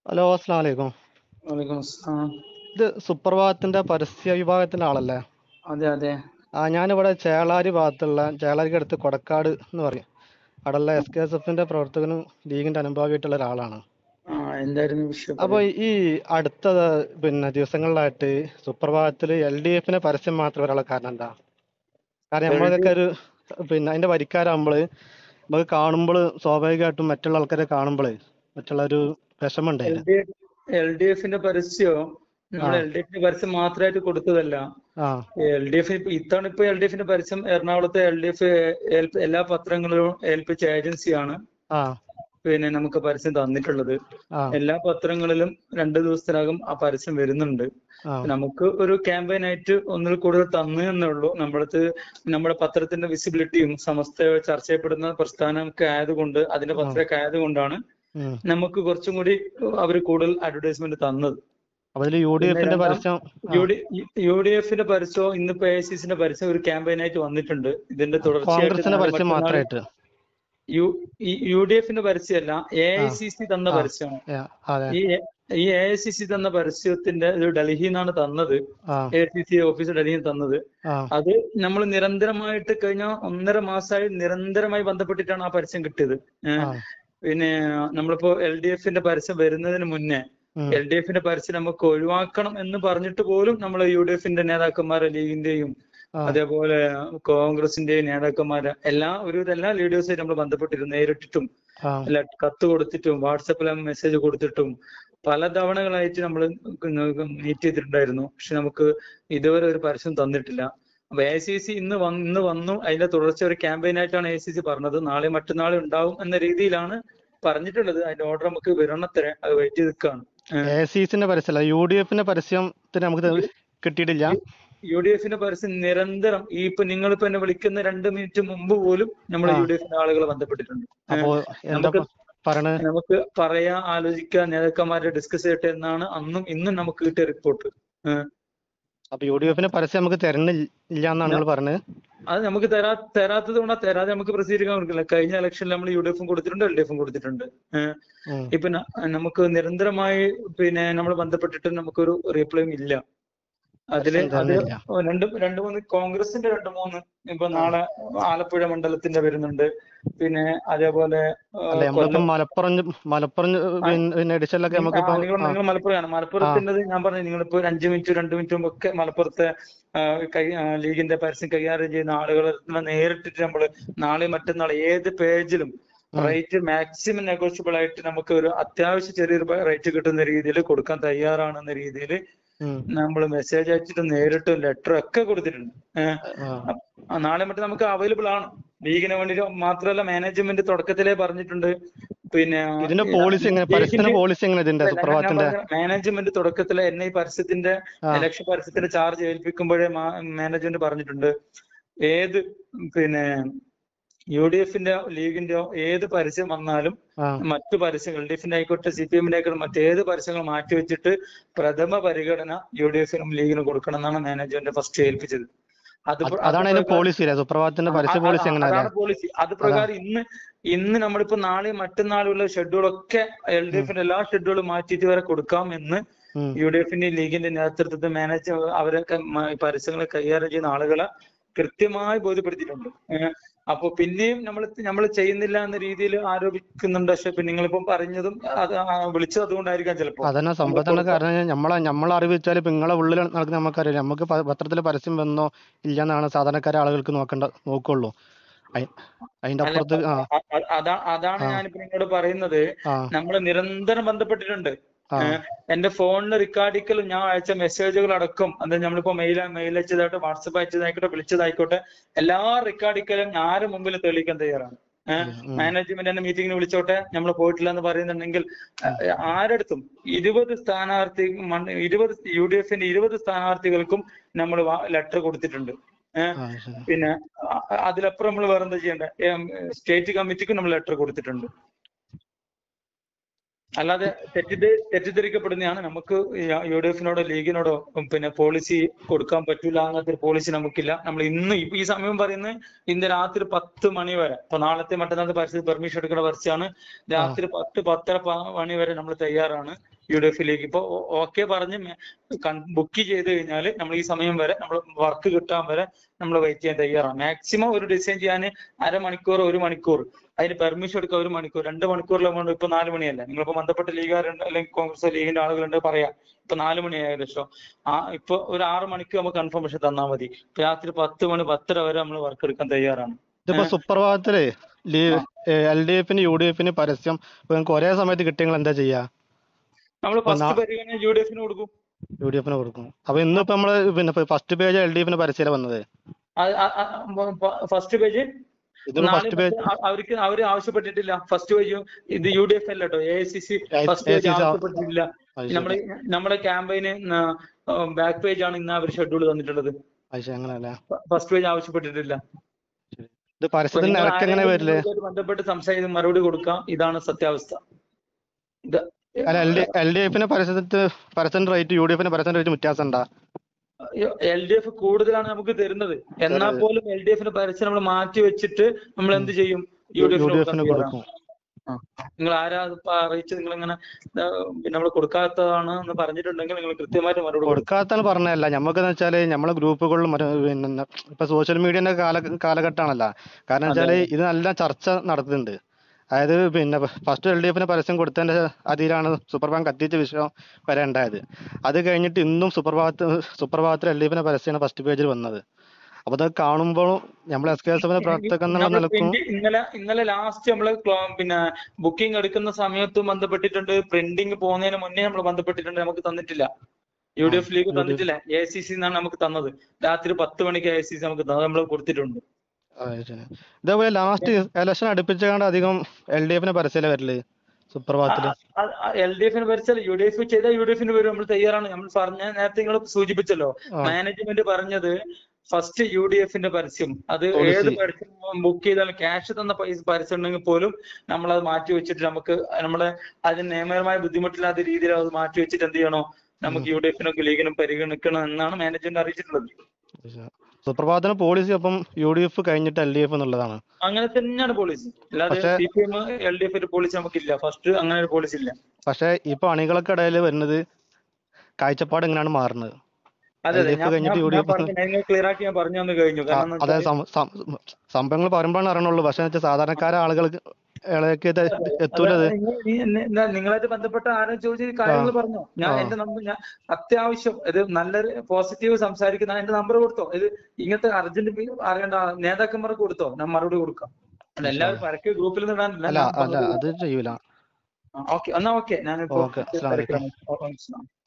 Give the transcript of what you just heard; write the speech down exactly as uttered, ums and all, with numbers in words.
Hello, അസ്സലാമു അലൈക്കും. വലൈക്കും അസ്സലാം. ഇത് സുപ്രഭാതത്തിന്റെ പരസ്യ വിഭാഗത്തിന്റെ ആളല്ലേ? അതെ അതെ. ആ ഞാനിവിടെ ചേളാരി ഭാഗത്തുള്ള ചേളാരിക്ക് അടുത്ത് കൊടക്കാട് എന്ന് പറയും. അവിടെയുള്ള എസ് കെ എസ് എഫിന്റെ പ്രവർത്തകനും ലീഗിന്റെ അനുഭാവിയായിട്ടുള്ള ഒരാളാണ്. ആ എന്തായിരുന്നു വിഷയം അപ്പോൾ പറയൂ. ഈ അടുത്ത പിന്നെ ദിവസങ്ങളിലായിട്ട് സുപ്രഭാതത്തിൽ എൽ ഡി എഫിന്റെ പരസ്യം മാത്രം വരാനുള്ള കാരണം എന്താ? കാരണം എൽ ഡി നമ്മളതൊക്കെ ഒരു പിന്നെ അതിന്റെ വരിക്കാരാകുമ്പോൾ നമുക്ക് കാണുമ്പോൾ സ്വാഭാവികമായിട്ടും മറ്റുള്ള ആൾക്കാരെ കാണുമ്പോൾ മറ്റുള്ള ഒരു വിഷമം എൽ ഉണ്ടായിന്. ഡി എഫ് എൽ ഡി എഫിന്റെ പരസ്യം ആ നമ്മൾ എൽ ഡി എഫിന്റെ പരസ്യം മാത്രമായിട്ട് കൊടുത്തതല്ല. ആ എൽ ഡി എഫ് ഇത്തവണ ഇപ്പൊ എൽ ഡി എഫിന്റെ പരസ്യം എറണാകുളത്തെ എൽ ഡി എഫ് എല്ലാ പത്രങ്ങളിലും ഏൽപ്പിച്ച ഏജൻസിയാണ് ആ പിന്നെ നമുക്ക് പരസ്യം തന്നിട്ടുള്ളത്. ആ എല്ലാ പത്രങ്ങളിലും രണ്ടു ദിവസത്തിനകം ആ പരസ്യം വരുന്നുണ്ട്. ആ നമുക്ക് ഒരു ക്യാമ്പയിൻ ആയിട്ട് ഒന്നിൽ കൂടുതൽ തന്നു എന്നേ ഉള്ളൂ. നമ്മളത് നമ്മുടെ പത്രത്തിന്റെ വിസിബിലിറ്റിയും സമസ്ത ചർച്ച ചെയ്യപ്പെടുന്ന പ്രസ്ഥാനമൊക്കെ ആയതുകൊണ്ട് അതിന്റെ ആ പത്രമൊക്കെ ആയതുകൊണ്ടാണ് ഉം. നമുക്ക് കുറച്ചും കൂടി അവർ കൂടുതൽ അഡ്വർടൈസ്മെന്റ് തന്നത്. അപ്പൊ ഇതില് യു ഡി പിന്നെ എഫിന്റെ രണ്ടാം പരസ്യം ആ, യു ഡി യു ഡി എഫിന്റെ പരസ്യവും ഇന്നിപ്പോ എ ഐ സി സിന്റെ പരസ്യം ഒരു ക്യാമ്പയിൻ ആയിട്ട് വന്നിട്ടുണ്ട്. ഇതിന്റെ തുടർച്ചയായിട്ട് കോൺഗ്രസിന്റെ നാളെ പരസ്യം മറ്റന്നാൾ മാത്രമായിട്ട്. യു യു ഡി എഫിന്റെ പരസ്യമല്ല, എ ആ ഐ സി സി തന്ന ആ പരസ്യമാണ്. ഏ, അതെ ഈ ഈ എ ഐ സി സി തന്ന പരസ്യത്തിന്റെ ഇത് ഡൽഹിയിൽ നിന്നാണ് തന്നത്. ആ A I C C office ഡൽഹിയിൽ തന്നത്. ആ അത് നമ്മൾ നിരന്തരമായിട്ട് കഴിഞ്ഞ ഒന്നര മാസമായി നിരന്തരമായി ബന്ധപ്പെട്ടിട്ടാണ് ആ പരസ്യം കിട്ടിയത്. ആ ഏഹ് പിന്നെ നമ്മളിപ്പോ എൽ ഡി എഫിന്റെ പരസ്യം വരുന്നതിന് മുന്നേ ഉം, എൽ ഡി എഫിന്റെ പരസ്യം നമുക്ക് ഒഴിവാക്കണം എന്ന് പറഞ്ഞിട്ട് പോലും നമ്മൾ യു ഡി എഫിന്റെ നേതാക്കന്മാരെ ലീഗിന്റെയും ആ അതേപോലെ കോൺഗ്രസിന്റെയും നേതാക്കന്മാരെ എല്ലാ ഒരു എല്ലാ ലീഡേഴ്സായിട്ട് നമ്മൾ ബന്ധപ്പെട്ടിരുന്നു. നേരിട്ടിട്ടും ആ അല്ല കത്ത് കൊടുത്തിട്ടും വാട്സപ്പിൽ മെസ്സേജ് കൊടുത്തിട്ടും പല തവണകളായിട്ട് നമ്മൾ മീറ്റ് ചെയ്തിട്ടുണ്ടായിരുന്നു. പക്ഷെ നമുക്ക് ഇതുവരെ ഒരു പരസ്യം തന്നിട്ടില്ല. അപ്പൊ എ ഐ സി സി ഇന്ന് വന്ന് ഇന്ന് വന്നു. അതിന്റെ തുടർച്ച ഒരു ക്യാമ്പയിൻ ആയിട്ടാണ് എ ഐ സി സി പറഞ്ഞത്. നാളെ മറ്റന്നാൾ ഉണ്ടാവും എന്ന രീതിയിലാണ് പറഞ്ഞിട്ടുള്ളത്. അതിന്റെ ഓർഡർ നമുക്ക് വിരണത്തരെ അത് വെയിറ്റ് ചെയ്ത് നിൽക്കുകയാണ്. എ സി സിന്റെ പരസ്യമല്ല, യു ഡി എഫിന്റെ പരസ്യത്തിന് നമുക്ക് ത- കിട്ടിയിട്ടില്ല. യു ഡി എഫിന്റെ പരസ്യം നിരന്തരം ഈ ഇപ്പൊ നിങ്ങളിപ്പോ എന്നെ വിളിക്കുന്ന രണ്ട് മിനിറ്റ് മുമ്പ് പോലും നമ്മൾ ആ യു ഡി എഫിന്റെ ആളുകളെ ബന്ധപ്പെട്ടിട്ടുണ്ട്. അപ്പോ എന്താ നമുക്ക് പ- പറയണത്? നമുക്ക് പറയാ ആലോചിക്കാൻ നേതാക്കന്മാരെ ഡിസ്കസ് ചെയ്യട്ടെ എന്നാണ് അന്നും ഇന്നും നമുക്ക് കിട്ടിയ റിപ്പോർട്ട്. അപ്പൊ യു ഡി എഫിന്റെ പരസ്യം നമുക്ക് തരുന്നില്ല എന്നാണ് നിങ്ങൾ പറഞ്ഞത്? അത് നമുക്ക് തരാ തരാത്തത് കൊണ്ടാ തരാതെ നമുക്ക് പ്രസിദ്ധീകരിക്കാൻ കൊടുക്കില്ല. കഴിഞ്ഞ ഇലക്ഷനിൽ നമ്മൾ യു ഡി എഫും കൊടുത്തിട്ടുണ്ട്, എൽ ഡി എഫും കൊടുത്തിട്ടുണ്ട്. ഏഹ് ഉം. ഇപ്പൊ ന- നമുക്ക് നിരന്തരമായി പിന്നെ നമ്മൾ ബന്ധപ്പെട്ടിട്ട് നമുക്കൊരു റീപ്ലൈയും ഇല്ല. അതില് പരസ്യം അത് തരുന്നില്ല. രണ്ട് രണ്ട് മൂന്ന് കോൺഗ്രസിന്റെ രണ്ട് മൂന്ന് ഇപ്പൊ ആ നാളെ ആലപ്പുഴ മണ്ഡലത്തിന്റെ വരുന്നുണ്ട്. പിന്നെ അതേപോലെ ആ, അല്ല, നമ്മളിപ്പോ കൊല്ലം മലപ്പുറം ജി- മലപ്പുറം ജി- ആ, പിന്നെ പിന്നെ എഡിഷനിലൊക്കെ നി- ആ, നമുക്കിപ്പോ നിങ്ങൾ ആ നിങ്ങൾ മലപ്പുറമാണ്. ആ മലപ്പുറത്തിൻ്റെത് ഞാൻ പറഞ്ഞു. നിങ്ങളിപ്പോ ഒരു അഞ്ചു മിനിറ്റ് രണ്ട് മിനിറ്റ് മുമ്പ് ഒക്കെ മലപ്പുറത്തെ ആ, കൈ ആ, ലീഗിന്റെ പരസ്യം കൈകാര്യം ചെയ്യുന്ന ആളുകൾ നേരിട്ടിട്ട് നമ്മൾ നാളെ മറ്റന്നാൾ ഏത് പേജിലും ഉം, റേറ്റ് മാക്സിമം നെഗോഷ്യബിൾ ആയിട്ട് നമുക്ക് ഒരു അത്യാവശ്യം ചെറിയൊരു റേറ്റ് കിട്ടുന്ന രീതിയിൽ കൊടുക്കാൻ തയ്യാറാണെന്ന രീതിയിൽ ഉം, നമ്മൾ മെസ്സേജ് അയച്ചിട്ടും നേരിട്ടും ലെറ്ററും ഒക്കെ കൊടുത്തിട്ടുണ്ട്. ഏഹ് ആ. നാളെ മറ്റും നമുക്ക് അവൈലബിൾ ആണ്. ലീഗിന് വേണ്ടി മാത്രമല്ല, മാനേജ്മെന്റ് തുടക്കത്തിലേ പറഞ്ഞിട്ടുണ്ട്. പിന്നെ ഇതിന്റെ പോളിസി എങ്ങനെ, പരസ്യത്തിന്റെ ലീഗിന്റെ പോളിസി എങ്ങനെ ഇതിന്റെ ഞാൻ സുപ്രഭാതത്തിന്റെ? പറഞ്ഞ മാനേജ്മെന്റ് തുടക്കത്തിലെ എന്നെ ഈ പരസ്യത്തിന്റെ ആ ഇലക്ഷൻ പരസ്യത്തിന്റെ ചാർജ് ഏൽപ്പിക്കുമ്പോഴേ മാനേജ്മെന്റ് പറഞ്ഞിട്ടുണ്ട്, ഏത് പിന്നെ യു ഡി എഫിന്റെ ലീഗിന്റെയോ ഏത് പരസ്യം വന്നാലും ആ മറ്റു പരസ്യങ്ങൾ എൽ ഡി എഫിന്റെ ആയിക്കോട്ടെ സി പി എമ്മിന്റെ ആയിക്കോട്ടെ മറ്റേത് പരസ്യങ്ങൾ മാറ്റിവെച്ചിട്ട് പ്രഥമ പരിഗണന യു ഡി എഫിനും ലീഗിനും കൊടുക്കണം എന്നാണ് മാനേജ്മെന്റ് ഫസ്റ്റ് ഏൽപ്പിച്ചത്. അത് അത് അത് അതാണ് അതിന്റെ പ്രകാരം പോളിസി അല്ലേ? സുപ്രഭാതത്തിന്റെ ആ, പരസ്യ അ- പോളിസി അ- എങ്ങനെ അല്ലേ? അതാണ് പോളിസി. അത് അതാ. പ്രകാരം ഇന്ന് ഇന്ന് നമ്മളിപ്പോ നാളെ മറ്റന്നാളുള്ള ഷെഡ്യൂളൊക്കെ എൽ ഡി ഉം, എഫിന്റെ എല്ലാ ഷെഡ്യൂളും മാറ്റിയിട്ട് വരെ കൊടുക്കാം എന്ന് ഉം. യു ഡി എഫിന്റെ ലീഗിന്റെ നേതൃത്വത്തിൽ മാനേജ് അവരൊക്കെ മ- ഈ പരസ്യങ്ങളെ കൈകാര്യം ചെയ്യുന്ന ആളുകളെ കൃത്യമായി ബോധ്യപ്പെടുത്തിയിട്ടുണ്ട്. ഏഹ് അപ്പൊ പിന്നെയും നമ്മൾ നമ്മൾ ചെയ്യുന്നില്ല എന്ന രീതിയിൽ ആരോപിക്കുന്നുണ്ട്. പക്ഷെ ഇപ്പൊ നിങ്ങളിപ്പം പറഞ്ഞതും അത് ആ വിളിച്ചത് അതുകൊണ്ടായിരിക്കാം ചിലപ്പോ അതന്നെ നമ്മൾ സംഭവത്തിന്റെ കൊടുക്ക കാരണം. നമ്മളെ നമ്മളെ അറിവിച്ചാൽ ഇപ്പൊ നിങ്ങളെ ഉള്ളിൽ നടക്കുന്ന നമുക്കറിയില്ല. നമുക്ക് പ- പത്രത്തിൽ പരസ്യം വന്നോ ഇല്ലെന്നാണ് സാധാരണക്കാരെ ആളുകൾക്ക് നോക്കേണ്ട നോക്കുള്ളൂ. അയി- അതിന്റെ അല്ല അപ്പുറത്ത് ആ അ- അ- അതാ അതാണ് ആ ഞാനിപ്പോ നിങ്ങളോട് പറയുന്നത്. ആ നമ്മൾ നിരന്തരം ബന്ധപ്പെട്ടിട്ടുണ്ട്. ആ ഏഹ് എന്റെ ഫോണിൽ റിക്കാർഡിക്കലും ഞാൻ അയച്ച മെസ്സേജുകൾ അടക്കം, അത് നമ്മളിപ്പോ മെയിൽ മെയിൽ അയച്ചതായിക്കോട്ടെ വാട്സപ്പ് അയച്ചതായിക്കോട്ടെ വിളിച്ചതായിക്കോട്ടെ എല്ലാ റിക്കാർഡിക്കലും ആരും മുമ്പിൽ തെളിയിക്കാൻ തയ്യാറാണ്. ഏഹ് ഉം, ഉം, മാനേജ്മെന്റ് എന്നെ മീറ്റിംഗിന് വിളിച്ചോട്ടെ, നമ്മൾ പോയിട്ടില്ല എന്ന് പറയുന്നുണ്ടെങ്കിൽ ഉം. അഹ് ആരടുത്തും ഇരുപത് സ്ഥാനാർത്ഥി മണ്ണ് ഇരുപത് യു ഡി എഫിന്റെ ഇരുപത് സ്ഥാനാർത്ഥികൾക്കും നമ്മൾ ലെറ്റർ കൊടുത്തിട്ടുണ്ട്. ഏഹ് ആ ശരി. പിന്നെ അ- അതിലപ്പുറം നമ്മൾ വേറെ എന്താ ചെയ്യേണ്ടത്? സ്റ്റേറ്റ് കമ്മിറ്റിക്ക് നമ്മൾ ലെറ്റർ കൊടുത്തിട്ടുണ്ട്. അല്ലാതെ തെറ്റിദ്ധ തെറ്റിദ്ധരിക്കപ്പെടുന്നതാണ്. നമുക്ക് യു ഡി എഫിനോടോ ലീഗിനോടോ പിന്നെ പോളിസി കൊടുക്കാൻ പറ്റൂല, അങ്ങനത്തെ ഒരു പോളിസി നമുക്കില്ല. നമ്മൾ ഇന്ന് ഇപ്പൊ ഈ സമയം പറയുന്നത് ഇന്ന് രാത്രി പത്ത് മണി വരെ, ഇപ്പൊ നാളത്തെ മറ്റന്നാളത്തെ പരസ്യത്തിൽ പെർമിഷൻ എടുക്കുന്ന പരസ്യമാണ്. ആ രാത്രി പത്ത് പത്തര പ- മണി വരെ നമ്മൾ തയ്യാറാണ്. യു ഡി എഫിലേക്ക്. ഇപ്പൊ ഓക്കെ പറഞ്ഞ് ബുക്ക് ചെയ്ത് കഴിഞ്ഞാൽ നമ്മൾ ഈ സമയം വരെ നമ്മൾ വർക്ക് കിട്ടാൻ വരെ നമ്മൾ വെയിറ്റ് ചെയ്യാൻ തയ്യാറാണ്. മാക്സിമം ഒരു ഡിസൈൻ ചെയ്യാൻ അരമണിക്കൂർ ഒരു മണിക്കൂർ, അതിന് പെർമിഷൻ എടുക്കുക ഒരു മണിക്കൂർ, രണ്ട് മണിക്കൂറിലും ഇപ്പൊ നാല് മണിയല്ല. നിങ്ങളിപ്പോ ബന്ധപ്പെട്ട ലീഗുകാരുണ്ട് അല്ലെങ്കിൽ കോൺഗ്രസ് ലീഗിന്റെ ആളുകളുണ്ട് പറയാം, ഇപ്പൊ നാല് മണി ഏകദേശം ആ ഇപ്പൊ ഒരു ആറ് മണിക്ക് നമുക്ക് കൺഫർമേഷൻ തന്നാൽ മതി. രാത്രി പത്ത് മണി പത്തര വരെ നമ്മൾ വർക്ക് എടുക്കാൻ തയ്യാറാണ്. ഇതിപ്പോ സുപ്രഭാതത്തില് എൽ ഡി എഫിന് യു ഡി എഫിന് പരസ്യം നിങ്ങൾക്ക് ഒരേ സമയത്ത് കിട്ടിയെങ്കിൽ എന്താ ചെയ്യാ? നമ്മൾ ഫസ്റ്റ് പരിഗണന യു ഡി എഫിന് കൊടുക്കും. യു ഡി എഫിന് കൊടുക്കും. അപ്പൊ ഇന്നിപ്പോ നമ്മള് പിന്നെ ഫസ്റ്റ് പേജ് എൽ ഡി എഫിന് പരസ്യം വന്നത്. ഫസ്റ്റ് പേജ് ഫസ്റ്റ് പേജ് അവർക്ക് അവര് ആവശ്യപ്പെട്ടിട്ടില്ല. ഫസ്റ്റ് പേജ് ഇത് യു ഡി എഫ് അല്ല കേട്ടോ, A I C C first page ആവശ്യപ്പെട്ടിട്ടില്ല. നമ്മള് നമ്മുടെ ക്യാമ്പയിന് ബാക്ക് പേജ് ആണ് ഇന്ന് അവർ ഷെഡ്യൂൾ തന്നിട്ടുള്ളത്. ഫസ്റ്റ് പേജ് ആവശ്യപ്പെട്ടിട്ടില്ല. ബന്ധപ്പെട്ട് സംസാരിച്ച് മറുപടി കൊടുക്കാം. ഇതാണ് സത്യാവസ്ഥ. എൽ ഡി എഫിന് പരസ്യം റേറ്റ് യു ഡി എഫിന് പരസ്യം റേറ്റ് വ്യത്യാസം ഉണ്ടാ? എൽ ഡി എഫ് കൂടുതലാണ് നമുക്ക് തരുന്നത്. എന്നാൽ പോലും എൽ ഡി എഫിന് പരസ്യം നമ്മൾ മാറ്റി വെച്ചിട്ട് നമ്മൾ എന്ത് ചെയ്യും? യു ഡി എഫിന് കൊടുക്കും. നിങ്ങൾ ആരാ അറിയിച്ച് നിങ്ങൾ ഇങ്ങനെ നമ്മൾ കൊടുക്കാത്തതാണ് എന്ന് പറഞ്ഞിട്ടുണ്ടെങ്കിൽ നിങ്ങൾ കൃത്യമായിട്ട് മറുപടി കൊടുക്കാത്തെന്ന് പറഞ്ഞല്ല. ഞമ്മക്കെന്ന് വെച്ചാല് നമ്മളെ ഗ്രൂപ്പുകളിലും പിന്നെ ഇപ്പൊ സോഷ്യൽ മീഡിയന്റെ കാല കാലഘട്ടമാണല്ലോ. കാരണം വെച്ചാല് ഇത് നല്ല ചർച്ച നടത്തുന്നുണ്ട്. അതായത് പിന്നെ ഫസ്റ്റ് എൽ ഡി എഫിന് പരസ്യം കൊടുത്തതിന്റെ അതിലാണ് സുപ്രഭാതം കത്തിച്ച വിഷയം വരെ ഉണ്ടായത്. അത് കഴിഞ്ഞിട്ട് ഇന്നും സുപ്രഭാതത്തിൽ സുപ്രഭാതത്തിൽ എൽ ഡി എഫിന്റെ പരസ്യമാണ് ഫസ്റ്റ് പേജിൽ വന്നത്. അപ്പൊ അത് കാണുമ്പോൾ നമ്മൾ എസ് കെ എസ് എഫിന്റെ പ്രവർത്തകൻ എന്നുള്ള നിലക്കും ഇന്നലെ ഇന്നലെ ലാസ്റ്റ് നമ്മള് പിന്നെ ബുക്കിംഗ് എടുക്കുന്ന സമയത്തും ബന്ധപ്പെട്ടിട്ടുണ്ട്. പ്രിന്റിംഗ് പോകുന്നതിന് മുന്നേ നമ്മൾ ബന്ധപ്പെട്ടിട്ടുണ്ട്. നമുക്ക് തന്നിട്ടില്ല. യു ഡി എഫ് ലീഗ് തന്നിട്ടില്ല. എ ഐ സി സി എന്നാണ് നമുക്ക് തന്നത്. രാത്രി പത്ത് മണിക്ക് എ ഐ സി സി നമുക്ക് നമ്മൾ കൊടുത്തിട്ടുണ്ട്. ഇതേപോലെ ലാസ്റ്റ് ഇലക്ഷൻ അടുപ്പിച്ചാണ്ട് അധികം എൽ ഡി എഫിന് പരസ്യം വരല് സുപ്രഭാതത്തില്. എൽ ഡി എഫിന് പരസ്യം യു ഡി എഫ് ചെയ്താൽ യു ഡി എഫിന് വരും. നമ്മൾ തയ്യാറാണ്. നമ്മൾ പറഞ്ഞ നേരത്തെ നിങ്ങൾ സൂചിപ്പിച്ചല്ലോ, മാനേജ്മെന്റ് പറഞ്ഞത് ഫസ്റ്റ് യു ഡി എഫിന്റെ പരസ്യം, അത് ഏത് പരസ്യം ബുക്ക് ചെയ്താലും ക്യാഷ് തന്ന പൈസ പരസ്യം ഉണ്ടെങ്കിൽ പോലും നമ്മൾ അത് മാറ്റി വെച്ചിട്ട് നമുക്ക് നമ്മളെ അതിന് നിയമപരമായ ബുദ്ധിമുട്ടില്ലാത്ത രീതിയിൽ അത് മാറ്റി വെച്ചിട്ട് എന്ത് ചെയ്യണോ, നമുക്ക് യു ഡി എഫിനൊക്കെ ലീഗിനും പരിഗണിക്കണം എന്നാണ് മാനേജ്മെന്റ് അറിയിച്ചിട്ടുള്ളത്. സുപ്രഭാതത്തിന് പോളിസി അപ്പം യു ഡി എഫ് കഴിഞ്ഞിട്ട് എൽ ഡി എഫ് എന്നുള്ളതാണ്. അങ്ങനെ തന്നെയാണ് പോളിസി. അല്ലാതെ C P M L D F ഒരു പോളിസി നമുക്കില്ല. ഫസ്റ്റ് അങ്ങനെ ഒരു പോളിസി ഇല്ല. പക്ഷെ ഇപ്പൊ അണികൾക്ക് ഇടയിൽ വരുന്നത് കാഴ്ചപ്പാട് എങ്ങനെയാണ് മാറുന്നത്? അതെ അതെ ക്ലിയർ ആക്കി ഞാൻ പറഞ്ഞു തന്നു കഴിഞ്ഞു. അതെ, സംഭവങ്ങൾ പറയുമ്പോഴാണ് അറിയണുള്ളൂ. പക്ഷെ സാധാരണക്കാരെ ആളുകൾക്ക് എത്തൂലത്. നിങ്ങളായിട്ട് ബന്ധപ്പെട്ട ആരും ചോദിച്ച കാര്യങ്ങൾ പറഞ്ഞോ? ഞാൻ എന്റെ നമ്പർ ഞാൻ അത്യാവശ്യം ഇത് നല്ലൊരു പോസിറ്റീവ് സംസാരിക്കുന്ന എന്റെ നമ്പർ കൊടുത്തോ. ഇത് ഇങ്ങനത്തെ അർജന്റ് അറിയേണ്ട നേതാക്കന്മാർക്ക് കൊടുത്തോ, ഞാൻ മറുപടി കൊടുക്കാം. എല്ലാവരും പരക്കെ ഗ്രൂപ്പിൽ നിന്നിടാനില്ല. അത് ചെയ്യൂല. ഓക്കെ എന്നാ ഓക്കെ ഞാൻ